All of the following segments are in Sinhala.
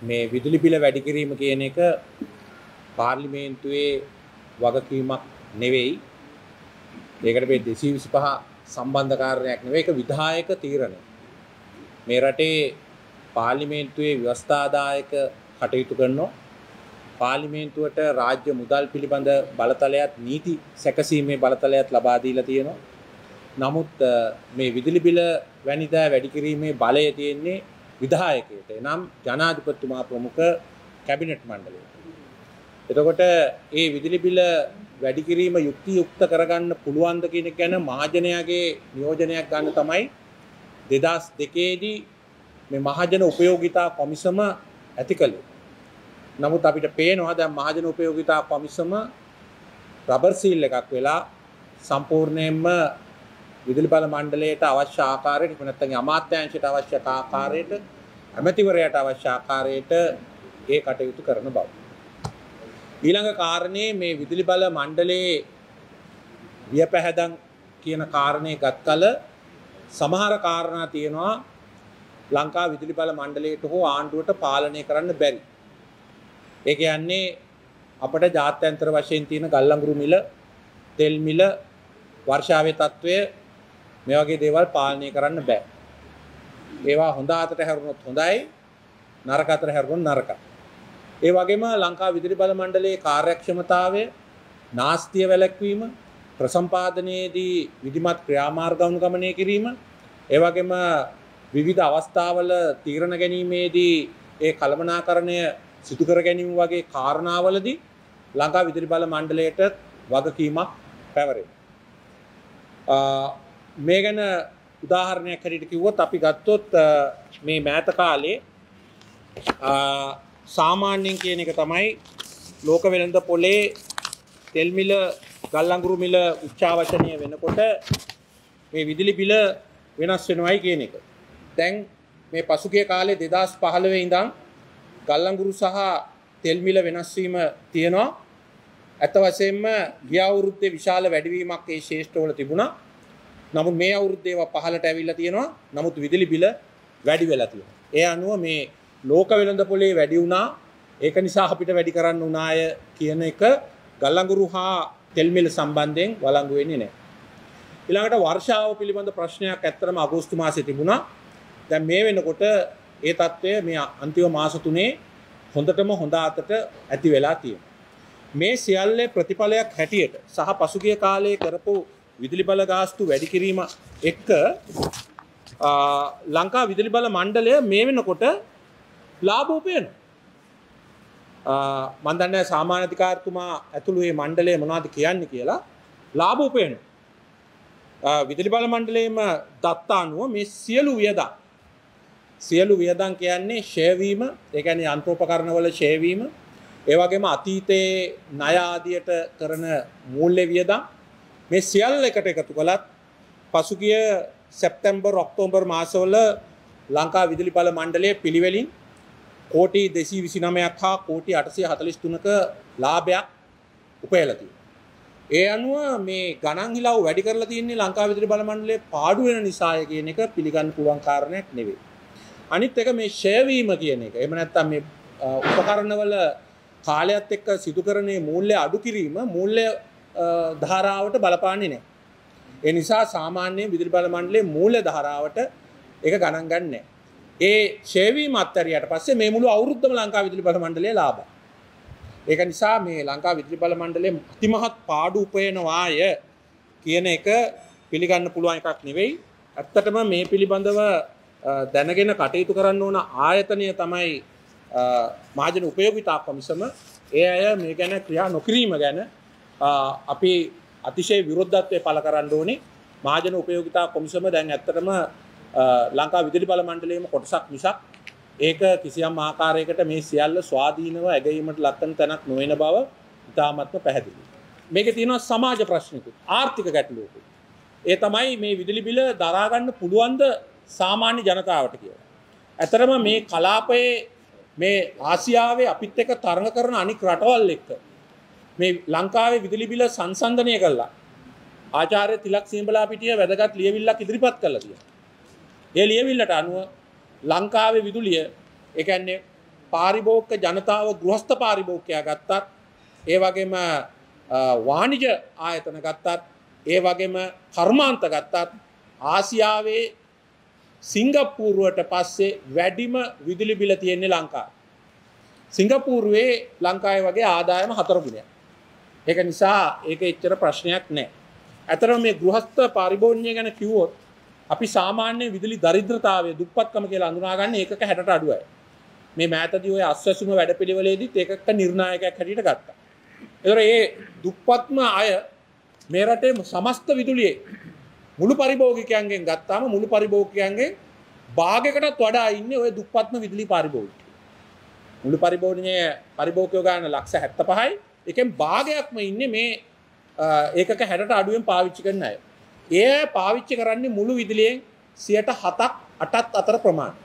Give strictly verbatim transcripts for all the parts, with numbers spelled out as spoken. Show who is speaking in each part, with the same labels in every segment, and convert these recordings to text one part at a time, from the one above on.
Speaker 1: මේ විදුලි බිල වැඩි කිරීම කියන එක පාර්ලිමේන්තුවේ වගකීමක් නෙවෙයි. ඒකට මේ දෙසිය විසිපහ සම්බන්ධ කාරණයක් නෙවෙයි. ඒක විධායක තීරණය. මේ රටේ පාර්ලිමේන්තුවේ ව්‍යවස්ථාදායක කටයුතු කරනවා. පාර්ලිමේන්තුවට රාජ්‍ය මුදල් පිළිබඳ බලතලයක් නීති සැකසීමේ බලතලයක් ලබා දීලා තියෙනවා. නමුත් මේ විදුලි බිල වැනි දා වැඩි කිරීමේ බලය තියෙන්නේ විධායකයට. එනම් ජනාධිපතිතුමා ප්‍රමුඛ කැබිනට් මණ්ඩලයට. එතකොට මේ විදුලි බිල වැඩි කිරීම යුක්ති යුක්ත කරගන්න පුළුවන්ද කියන එක ගැන මහජනයාගේ නියෝජනයක් ගන්න තමයි දෙදහස් දෙකේ දී මේ මහජන උපයෝගිතා කොමිසම ඇති කළේ. නමුත් අපිට පේනවා දැන් මහජන උපයෝගිතා කොමිසම රබර් සීල් එකක් වෙලා සම්පූර්ණයෙන්ම විදුලි බල මණ්ඩලයට අවශ්‍ය ආකාරයට නැත්නම් අමාත්‍යාංශයට අවශ්‍ය ආකාරයට ඇමතිවරයාට අවශ්‍ය ආකාරයට ඒ කටයුතු කරන බව. ඊළඟ කාරණේ මේ විදුලි බල මණ්ඩලයේ වියපැහැදන් කියන කාරණේ ගත්කල සමහර කාරණා තියෙනවා ලංකා විදුලි බල මණ්ඩලයට හෝ ආණ්ඩුවට පාලනය කරන්න බැරි. ඒ කියන්නේ අපිට ජාත්‍යන්තර වශයෙන් තියෙන ගල්අඟුරු මිල, තෙල් මිල, වර්ෂාවේ තත්වය මේ වගේ දේවල් පාලනය කරන්න බෑ. ඒවා හොඳ අතට හැරුණොත් හොඳයි, නරක අතට හැරුණොත් නරකයි. ඒ වගේම ලංකා විදුලි බල මණ්ඩලයේ කාර්යක්ෂමතාවය, නාස්තිය වැළැක්වීම, ප්‍රසම්පාදනයේදී විධිමත් ක්‍රියාමාර්ග අනුගමනය කිරීම, ඒ වගේම විවිධ අවස්ථාවල තීරණ ගැනීමේදී ඒ කළමනාකරණය සිදු කර ගැනීම වගේ කාරණාවලදී ලංකා විදුලි බල මණ්ඩලයට වගකීමක් පැවරේ. මේ ගැන උදාහරණයක් හැටියට කිව්වොත් අපි ගත්තොත් මේ මෑත කාලේ සාමාන්‍යයෙන් කියන එක තමයි ලෝක වෙළඳ පොලේ තෙල් මිල, ගල්අඟුරු මිල උච්චාවචනීය වෙනකොට මේ විදුලි බිල වෙනස් වෙනවයි කියන එක. දැන් මේ පසුගිය කාලේ දෙදහස් පහළොව ඉඳන් ගල්අඟුරු සහ තෙල් මිල වෙනස් වීම තියෙනවා. අත වශයෙන්ම ගිය අවුරුද්දේ විශාල වැඩිවීමක් ඒ ශේෂ්ඨවල තිබුණා. නමුත් මේ අවුරුද්දේ ඒවා පහළට ඇවිල්ලා තියෙනවා. නමුත් විදුලි බිල වැඩි වෙලා තියෙනවා. ඒ අනුව මේ ලෝක වෙළඳ පොලේ වැඩි වුණා. ඒක නිසා අපිට වැඩි කරන්න උනාය කියන එක ගල්අඟුරු හා තෙල් මිල සම්බන්ධයෙන් වළංගු වෙන්නේ නැහැ. ඊළඟට වර්ෂාව පිළිබඳ ප්‍රශ්නයක් ඇත්තටම අගෝස්තු මාසයේ තිබුණා. දැන් මේ වෙනකොට ඒ තත්ත්වය මේ අන්තිම මාස තුනේ හොඳටම හොඳ අතට ඇති වෙලා තියෙනවා. මේ සියල්ලේ ප්‍රතිඵලයක් හැටියට සහ පසුගිය කාලයේ කරපු විදුලි බල ගාස්තු වැඩි කිරීම එක්ක ලංකා විදුලි බල මණ්ඩලය මේ වෙනකොට ලාභ උපයනවා. මම දන්නේ සාමාන්‍ය අධිකාරිතුමා ඇතුළු මේ මණ්ඩලය මොනවද කියන්නේ කියලා ලාභ උපයනවා. විදුලි බල මණ්ඩලයේම දත්ත අනුව මේ සියලු වියදම් සියලු වියදම් කියන්නේ ෂෙයා වීම, ඒ කියන්නේ යන්ත්‍රෝපකරණ වල ෂෙයා වීම, ඒ වගේම අතීතයේ ණය ආදියට කරන මූල්‍ය වියදම් මේ සියල්ල එකට එකතු කළත් පසුගිය සැප්තැම්බර් ඔක්තෝබර් මාසවල ලංකා විදුලි බල මණ්ඩලයේ පිළිවෙලින් කෝටි දෙසිය විසිනවයක් හා කෝටි අටසිය හතළිස් තුනක ලාභයක් උපයලා තියෙනවා. ඒ අනුව මේ ගණන් හිලව් වැඩි කරලා තියෙන්නේ ලංකා විදුලි බල මණ්ඩලයේ පාඩු වෙන නිසාය කියන එක පිළිගන්න පුළුවන් කාරණයක් නෙවෙයි. අනිත් එක මේ ෂෙයා වීම කියන එක. එහෙම නැත්නම් මේ උපකරණවල කාලයත් එක්ක සිදු කරන්නේ මූල්‍ය අඩු කිරීම මූල්‍ය ධාරාවට බලපාන්නේ නැහැ. ඒ නිසා සාමාන්‍ය විදුලි බල මණ්ඩලයේ මූල්‍ය ධාරාවට ඒක ගණන් ගන්න නැහැ. ඒ ෂෙයා වීම අත්තරියට පස්සේ මේ මුළු අවුරුද්දම ලංකා විදුලි බල මණ්ඩලයේ ලාභයි. ඒක නිසා මේ ලංකා විදුලි බල මණ්ඩලයේ අතිමහත් පාඩු උපයනවාය කියන එක පිළිගන්න පුළුවන් එකක් නෙවෙයි. ඇත්තටම මේ පිළිබඳව දැනගෙන කටයුතු කරන්න ඕන ආයතනය තමයි මහජන උපයෝගිතා කොමිසම. ඒ අය මේ ගැන ක්‍රියා නොකිරීම ගැන අපි අතිශය විරෝධත්වය පළ කරන්න ඕනේ. මහජන උපයෝගිතා කොමිසම දැන් ඇත්තටම ලංකා විදුලි බල මණ්ඩලයේම කොටසක් මිසක් ඒක කිසියම් ආකාරයකට මේ සියල්ල ස්වාධීනව ඇගීමට ලක්වන තැනක් නොවන බව ඉතාමත්ම පැහැදිලියි. මේකේ තියෙනවා සමාජ ප්‍රශ්නිකුත්, ආර්ථික ගැටලුවකුත්. ඒ තමයි මේ විදුලි බිල දරා ගන්න පුළුවන්ද සාමාන්‍ය ජනතාවට කියලා. ඇතරම මේ කලාපයේ මේ ආසියාවේ අපිත් එක්ක තරඟ කරන අනික් රටවල් එක්ක මේ ලංකාවේ විදුලි බිල සංසන්දනය කළා. ආචාර්ය තිලක් සියඹලාපිටිය වැදගත් ලියවිල්ලක් ඉදිරිපත් කළා තියෙනවා. ඒ ලියවිල්ලට අනුව ලංකාවේ විදුලිය ඒ කියන්නේ පාරිභෝගික ජනතාව ගෘහස්ත පාරිභෝගිකයා ගත්තත් ඒ වගේම වාණිජ ආයතන ගත්තත් ඒ වගේම කර්මාන්ත ගත්තත් ආසියාවේ සිංගප්පූරුවට පස්සේ වැඩිම විදුලි බිල තියෙන්නේ ලංකාවේ. සිංගප්පූරුවේ ලංකාවේ වගේ ආදායම හතර ගුණයක්. ඒක නිසා ඒක එච්චර ප්‍රශ්නයක් නැහැ. අතරම මේ ගෘහස්ත පාරිභෝගිකය ගැන කිව්වොත් අපි සාමාන්‍ය විදුලි දරිද්‍රතාවය දුප්පත්කම කියලා අඳුනාගන්නේ ඒකක හැටට අඩුවයි. මේ මෑතදී ඔය අස්වැසුම වැඩපිළිවෙලේදීත් ඒකක නිර්ණායකයක් හැටියට ගත්තා. ඒතර ඒ දුප්පත්ම අය මේ රටේ සමස්ත විදුලියේ මුළු පරිභෝගිකයන්ගෙන් ගත්තාම මුළු පරිභෝගිකයන්ගෙන් භාගයකටත් වඩා ඉන්නේ ඔය දුප්පත්ම විදුලි පරිභෝගිකයෝ. මුළු පරිභෝගිකයේ පරිභෝගිකයෝ ගන්න ලක්ෂ හැත්තෑ පහයි. ඒකෙන් භාගයක්ම ඉන්නේ මේ ඒකක හැටට අඩුවෙන් පාවිච්චි කරන අය. ඒ පාවිච්චි කරන්නේ මුළු විදුලියෙන් සියයට හතක් අටක් අතර ප්‍රමාණය.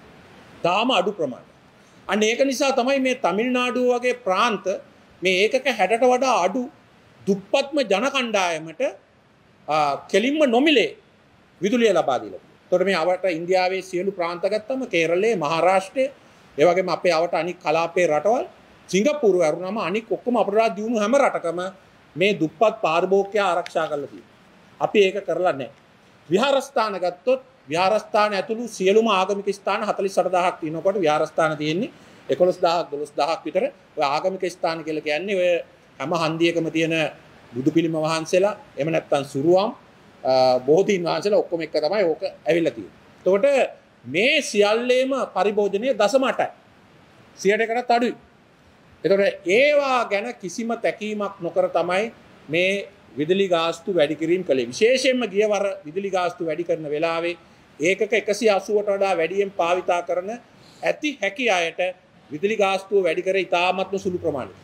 Speaker 1: තාම අඩු ප්‍රමාණය. අන්න ඒක නිසා තමයි මේ තමිල්නාඩුව වගේ ප්‍රාන්ත මේ ඒකක හැටට වඩා අඩු දුප්පත්ම ජන කණ්ඩායමට කෙලින්ම නොමිලේ විදුලිය ලබා දීලා තියෙනවා. එතකොට මේ අවට ඉන්දියාවේ සියලු ප්‍රාන්ත ගත්තම කේරළයේ මහාරාෂ්ට්‍රයේ ඒ වගේම අපේ අවට අනික් කලාපයේ රටවල් සිංගප්පූරුව වරුණාම අනික් ඔක්කොම අපේ රාජ්‍ය දියුණු හැම රටකම මේ දුප්පත් පාරිභෝගිකයා ආරක්ෂා කරලා තියෙනවා. අපි ඒක කරලා නැහැ. විහාරස්ථාන ගත්තොත් විහාරස්ථාන ඇතුළු සියලුම ආගමික ස්ථාන හතළිස් අට දහසක් තියෙනකොට විහාරස්ථාන තියෙන්නේ එකොළොස් දහසක් දොළොස් දහසක් විතර. ඔය ආගමික ස්ථාන කියලා කියන්නේ ඔය හැම හන්දියකම තියෙන බුදු පිළිම වහන්සේලා එහෙම නැත්නම් සුරුවම් බෝධීන් වහන්සේලා ඔක්කොම එක තමයි ඕක ඇවිල්ලා තියෙන්නේ. එතකොට මේ සියල්ලේම පරිභෝජනයේ දශම අටයි. සියයට එකටත් අඩුයි. එතකොට ඒවා ගැන කිසිම තැකීමක් නොකර තමයි මේ විදුලි ගාස්තු වැඩි කිරීම කළේ. විශේෂයෙන්ම ගියවර විදුලි ගාස්තු වැඩි කරන වෙලාවේ ඒකක එකසිය අසූවට වඩා වැඩියෙන් භාවිතා කරන ඇති හැකි අයට විදුලි ගාස්තුව වැඩි කර ඉතාමත්ම සුළු ප්‍රමාණයක.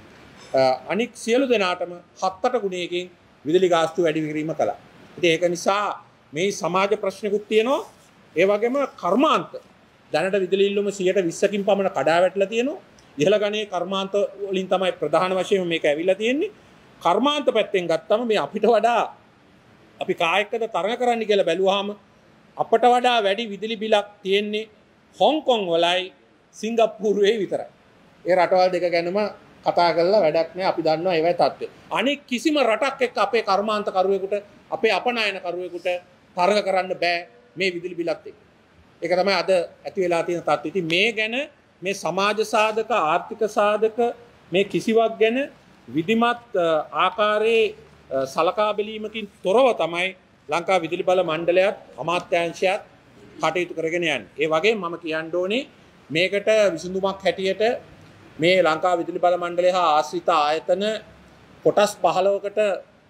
Speaker 1: අනික් සියලු දෙනාටම හත් අට ගුණයකින් විදුලි ගාස්තු වැඩි කිරීම කළා. ඉතින් ඒක නිසා මේ සමාජ ප්‍රශ්නකුත් තියෙනවා. ඒ වගේම කර්මාන්ත දැනට විදුලි ඉල්ලුම සියයට විස්සකින් පමණ කඩා වැටලා තියෙනවා. ඉහළ ගණයේ කර්මාන්ත වලින් තමයි ප්‍රධාන වශයෙන් මේක ඇවිල්ලා තියෙන්නේ. කර්මාන්ත පැත්තෙන් ගත්තම මේ අපිට වඩා අපි කායකද තරඟ කරන්න කියලා බැලුවාම අපට වඩා වැඩි විදුලි බිලක් තියෙන්නේ හොංකොං වලයි සිංගප්පූරුවේ විතරයි. ඒ රටවල් දෙක ගැනම කතා කරලා වැඩක් නෑ. අපි දන්නවා ඒවයි තත්ත්වය. අනෙක් කිසිම රටක් එක්ක අපේ කර්මාන්ත කරුවෙකුට අපේ අපනයන කරුවෙකුට තරඟ කරන්න බෑ මේ විදුලි බිලත් එක්ක. ඒක තමයි අද ඇති වෙලා තියෙන තත්ත්වය. ඉතින් මේ ගැන මේ සමාජ සාධක ආර්ථික සාධක මේ කිසිවක් ගැන විධිමත් ආකාරයේ සලකා බැලීමකින් තොරව තමයි ලංකා විදුලි බල මණ්ඩලයත් අමාත්‍යාංශයත් කටයුතු කරගෙන යන්නේ. ඒ වගේම මම කියන්න ඕනේ මේකට විසඳුමක් හැටියට මේ ලංකා විදුලි බල මණ්ඩලය හා ආශ්‍රිත ආයතන කොටස් පහළොවකට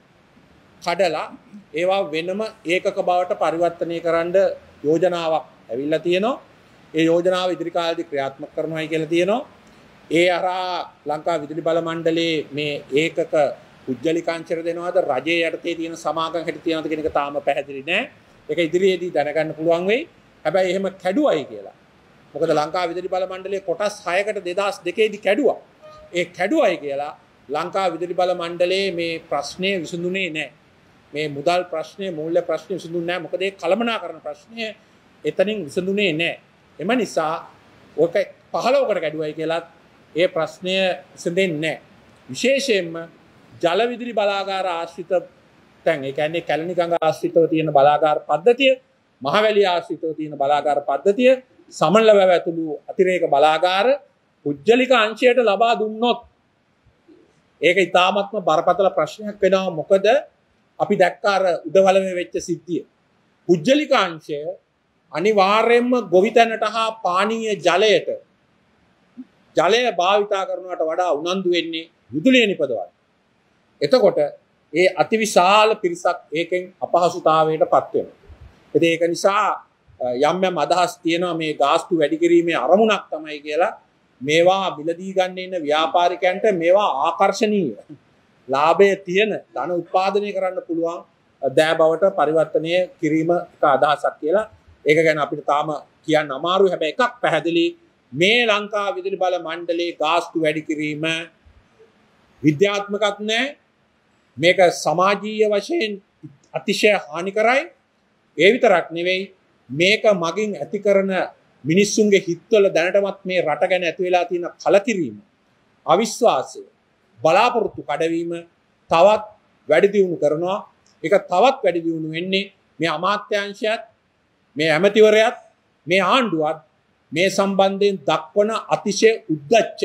Speaker 1: කඩලා ඒවා වෙනම ඒකක බවට පරිවර්තනය කරන්න යෝජනාවක් ඇවිල්ලා තියෙනවා. ඒ යෝජනාව ඉදිරි කාලෙදී ක්‍රියාත්මක කරනවායි කියලා තියෙනවා. ඒ අරා ලංකා විදුලි බල මණ්ඩලයේ මේ ඒකක පුජ්‍යලිකාංශර දෙනවාද රජයේ යටතේ තියෙන සමාගම් හැටි තියෙනවද කියන එක තාම පැහැදිලි නෑ. ඒක ඉදිරියේදී දැනගන්න පුළුවන් වෙයි. හැබැයි එහෙම කැඩුවයි කියලා. මොකද ලංකා විදුලි බල මණ්ඩලයේ කොටස් හයකට දෙදාස් දෙකේදී කැඩුවා. ඒ කැඩුවයි කියලා ලංකා විදුලි බල මණ්ඩලයේ මේ ප්‍රශ්නේ විසඳුනේ නෑ. මේ මුදල් ප්‍රශ්නේ මූල්‍ය ප්‍රශ්නේ විසඳුන්නේ නෑ. මොකද ඒ කළමනාකරන ප්‍රශ්නේ එතනින් විසඳුනේ නෑ. එම නිසා ඔක පහළොවකට කැඩුවයි කියලා ඒ ප්‍රශ්නය විසඳෙන්නේ නැහැ. විශේෂයෙන්ම ජල විදුලි බලාගාර ආශ්‍රිත තැන් ඒ කියන්නේ කැලණි ගඟ ආශ්‍රිතව තියෙන බලාගාර පද්ධතිය, මහවැලි ආශ්‍රිතව තියෙන බලාගාර පද්ධතිය, සමනල වැව ඇතුළු අතිරේක බලාගාර පුජ්‍යලික අංශයට ලබා දුන්නොත් ඒක ඉතාමත්ම බරපතල ප්‍රශ්නයක් වෙනවා. මොකද අපි දැක්ක අර උදවලමේ වෙච්ච සිද්ධිය. පුජ්‍යලික අංශය අනිවාර්යයෙන්ම ගොවිතැනට හා පානීය ජලයට ජලය භාවිතා කරනවට වඩා උනන්දු වෙන්නේ විදුලිය නිපදවන්න. එතකොට ඒ අතිවිශාල පිරිසක් ඒකෙන් අපහසුතාවයට පත් වෙනවා. ඉතින් ඒක නිසා යම් යම් අදහස් තියෙනවා මේ ගාස්තු වැඩි කිරීමේ අරමුණක් තමයි කියලා. මේවා මිලදී ගන්න ඉන්න ව්‍යාපාරිකයන්ට මේවා ආකර්ශනීය ලාභය තියෙන ධන උත්පාදනය කරන්න පුළුවන් දෑ බවට පරිවර්තනය කිරීම එක අදහසක් කියලා. ඒක ගැන අපිට තාම කියන්න අමාරුයි. හැබැයි එකක් පැහැදිලි, මේ ලංකා විදුලි බල මණ්ඩලයේ ගාස්තු වැඩි කිරීම විද්‍යාත්මකත් නැහැ. මේක සමාජීය වශයෙන් අතිශය හානිකරයි. ඒ විතරක් නෙවෙයි, මේක මගින් ඇති කරන මිනිස්සුන්ගේ හිත්වල දැනටමත් මේ රට ගැන ඇති වෙලා තියෙන කලකිරීම, අවිශ්වාසය, බලාපොරොත්තු කඩවීම තවත් වැඩි දියුණු කරනවා. ඒක තවත් වැඩි දියුණු වෙන්නේ මේ අමාත්‍යාංශයත්, මේ ඇමතිවරයත්, මේ ආණ්ඩුවත් මේ සම්බන්ධයෙන් දක්වන අතිශය උද්දච්ච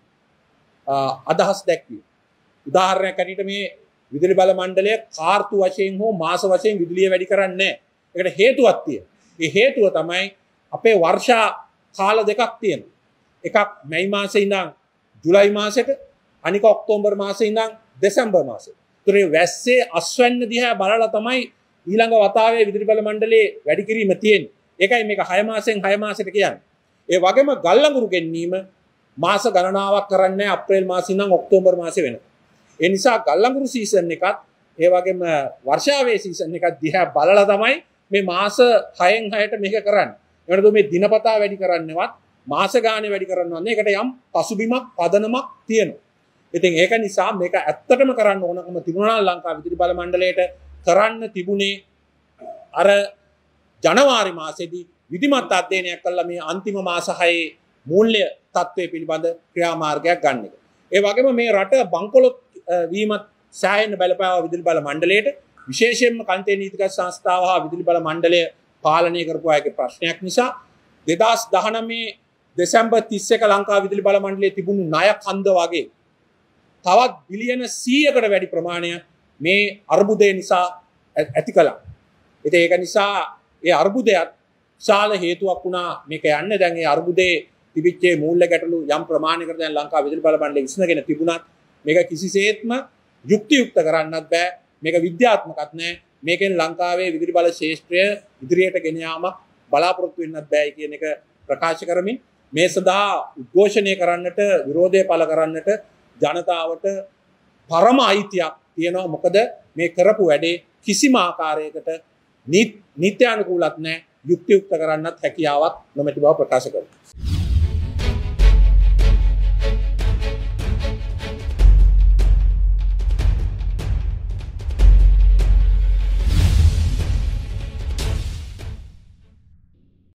Speaker 1: අදහස් දැක්වීම. උදාහරණයක් ඇටියට මේ විදුලි බල මණ්ඩලය කාර්තු වශයෙන් හෝ මාස වශයෙන් විදුලිය වැඩි කරන්නේ නැහැ. ඒකට හේතුවක් තියෙනවා. ඒ හේතුව තමයි අපේ වර්ෂා කාල දෙකක් තියෙනවා. එකක් මැයි මාසේ ඉඳන් ජුලයි මාසෙට, අනික ඔක්තෝබර් මාසේ ඉඳන් දෙසැම්බර් මාසෙට. ඒතර මේ වැස්සේ අස්වැන්න දිහා බලලා තමයි ඊළඟ වතාවේ විදුලි බල මණ්ඩලයේ වැඩි කිරීම තියෙන්නේ. ඒකයි මේක හය මාසෙන් හය මාසෙට කියන්නේ. ඒ වගේම ගල් අඟුරු ගෙන්වීම මාස ගණනාවක් කරන්නේ අප්‍රේල් මාසේ ඉඳන් ඔක්තෝබර් මාසේ වෙනකම්. ඒ නිසා ගල් අඟුරු සීසන් එකත් ඒ වගේම වර්ෂාවේ සීසන් එකත් දිහා බලලා තමයි මේ මාස හයෙන් හයට මේක කරන්නේ. ඒකට මේ දිනපතා වැඩි කරන්නවත් මාස ගානේ වැඩි කරනවත් නේ. ඒකට යම් පසුබිමක් පදනමක් තියෙනවා. ඉතින් ඒක නිසා මේක ඇත්තටම කරන්න ඕනකම තිබුණා ලංකා විදුලි බල මණ්ඩලයට කරන්න තිබුණේ අර ජනවාරි මාසෙදී විධිමත් අධ්‍යයනයක් කළා මේ අන්තිම මාස හයේ මූල්‍ය තත්ත්වය පිළිබඳ ක්‍රියාමාර්ගයක් ගන්න එක. ඒ වගේම මේ රට බංකොලොත් වීමත් සෑහෙන බලපෑවා විදුලි බල මණ්ඩලයට. විශේෂයෙන්ම කන්තේ නීතිගත සංස්ථාව හා විදුලි බල මණ්ඩලය පාලනය කරපු අයගේ ප්‍රශ්නයක් නිසා දෙදහස් දහනවය දෙසැම්බර් තිස් එක ලංකා විදුලි බල මණ්ඩලයේ තිබුණු ණය කන්ද වගේ තවත් බිලියන සීයකට වැඩි ප්‍රමාණයක් මේ අර්බුදය නිසා ඇති කළා. ඉතින් ඒක නිසා ඒ අර්බුදයත් විශාල හේතුවක් වුණා මේක යන්නේ. දැන් ඒ අර්බුදේ තිබිච්ච මූල්‍ය ගැටලු යම් ප්‍රමාණයකට දැන් ලංකා විදුලි බල මණ්ඩලය විසඳගෙන තිබුණත් මේක කිසිසේත්ම යුක්තියුක්ත කරන්නත් බෑ. මේක විද්‍යාත්මකත් නෑ. මේකෙන් ලංකාවේ විදුලි බල ශේෂ්ත්‍රය ඉදිරියට ගෙන යාමක් බලාපොරොත්තු වෙන්නත් බෑ කියන එක ප්‍රකාශ කරමින් මේ සඳහා උද්ඝෝෂණය කරන්නට, විරෝධය පළ කරන්නට ජනතාවට පරම අයිතියක් තියෙනවා. මොකද මේ කරපු වැඩේ කිසිම ආකාරයකට නිත්‍යානුකූලත් නැහැ, යුක්තියුක්ත කරන්නත් හැකියාවක් නොමැති බව ප්‍රකාශ කරනවා.